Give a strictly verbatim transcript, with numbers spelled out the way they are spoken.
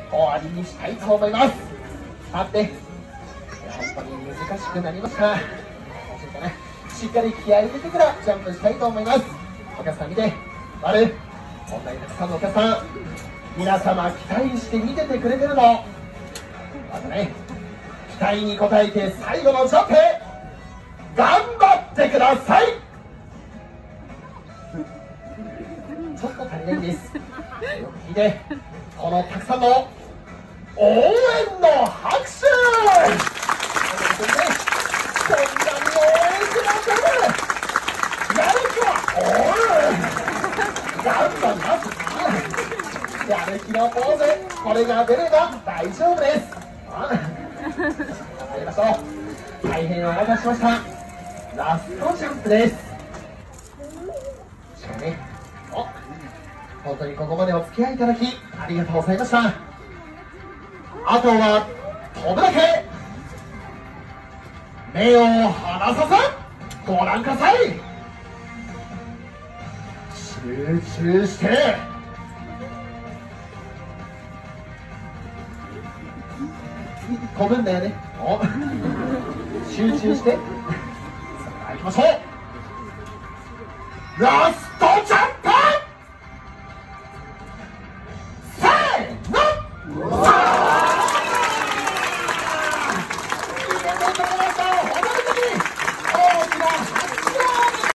終わりにしたいと思います。さて、本当に難しくなりました。しっかり気合い入れてからジャンプしたいと思います。お客さん見て、あるこんなにたくさんのお客さん、皆様期待して見ててくれてるの。またね、期待に応えて最後のジャンプ頑張ってください。ちょっと足りないんです。よく聞いて、このたくさんの応援の拍手、こんなに応援してもらってる。やる気はおる、頑張ります。やる気のポーズ、これが出れば大丈夫です。頑張りましょう。大変お待たせしました。ラストジャンプです。しかもね、お本当にここまでお付き合いいただきありがとうございました。あとは飛ぶだけ。目を離さずご覧ください。集中して飛ぶんだよね。お集中して、さあ行きましょう。ラストジャンプ、せーの。